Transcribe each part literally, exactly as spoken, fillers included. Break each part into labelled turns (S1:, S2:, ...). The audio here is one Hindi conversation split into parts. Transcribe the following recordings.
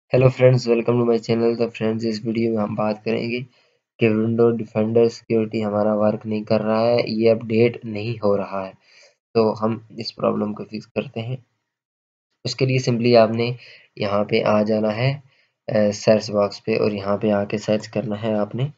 S1: Hello friends, welcome to my channel. तो फ्रेंड्स, इस वीडियो में हम बात करेंगे कि विंडो डिफेंडर सिक्योरिटी हमारा वर्क नहीं कर रहा है, ये अपडेट नहीं हो रहा है। तो हम इस प्रॉब्लम को फिक्स करते हैं। उसके लिए सिंपली आपने यहाँ पे आ जाना है सर्च बॉक्स पे, और यहाँ पे आके सर्च करना है आपने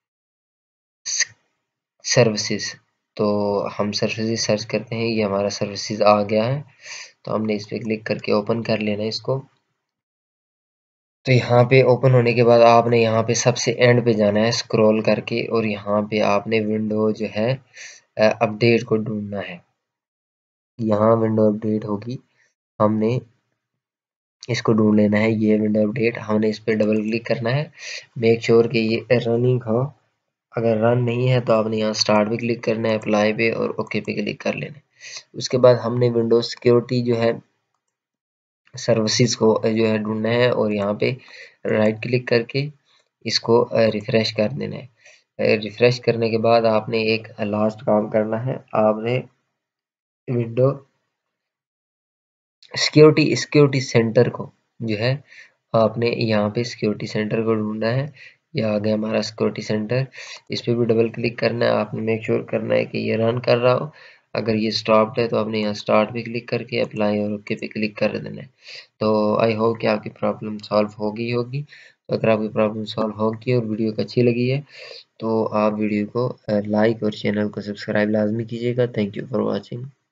S1: सर्विसेज। तो हम सर्विसेज सर्च करते हैं, ये हमारा सर्विसेज आ गया है। तो हमने इस पर क्लिक करके ओपन कर लेना है इसको। तो यहाँ पे ओपन होने के बाद आपने यहाँ पे सबसे एंड पे जाना है स्क्रॉल करके, और यहाँ पे आपने विंडो जो है अपडेट को ढूंढना है। यहाँ विंडो अपडेट होगी, हमने इसको ढूंढ लेना है। ये विंडो अपडेट, हमने इस पर डबल क्लिक करना है। मेक श्योर कि ये रनिंग हो। अगर रन नहीं है तो आपने यहाँ स्टार्ट पे क्लिक करना है, अप्लाई पे और ओके पे क्लिक कर लेना है। उसके बाद हमने विंडोज सिक्योरिटी जो है सर्विसेज को जो है ढूंढना है, और यहाँ पे राइट क्लिक करके इसको रिफ्रेश कर देना है। रिफ्रेश करने के बाद आपने एक लास्ट काम करना है। आपने विंडो सिक्योरिटी सिक्योरिटी सेंटर को जो है आपने यहाँ पे सिक्योरिटी सेंटर को ढूंढना है। ये आ गया हमारा सिक्योरिटी सेंटर। इस पे भी डबल क्लिक करना है। आपने मेक श्योर करना है कि ये रन कर रहा हो। अगर ये स्टॉप्ड है तो आपने यहाँ स्टार्ट पे क्लिक करके अप्लाई और ओके पे क्लिक कर देना है। तो आई होप कि आपकी प्रॉब्लम सॉल्व होगी होगी तो अगर आपकी प्रॉब्लम सॉल्व होगी और वीडियो को अच्छी लगी है तो आप वीडियो को लाइक और चैनल को सब्सक्राइब लाजमी कीजिएगा। Thank you for watching.